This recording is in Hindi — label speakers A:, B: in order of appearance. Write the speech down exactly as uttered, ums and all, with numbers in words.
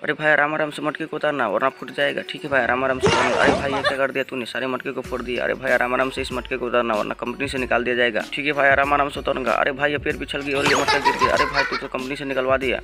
A: अरे भाई आराम आराम से मटके को उतारना वरना फूट जाएगा। ठीक है भाई आराम आराम से उतारना। अरे भाई ये क्या कर दिया तूने, सारे मटके को फोड़ दिया। अरे भाई आराम आराम से इस मटके को उतारना वरना कंपनी से निकाल दिया जाएगा। ठीक है भाई आराम आराम से उतारूंगा। अरे भाई ये पेड़ पिछल गई और ये मटका गिर गया। अरे भाई तू तो कंपनी से निकलवा दिया।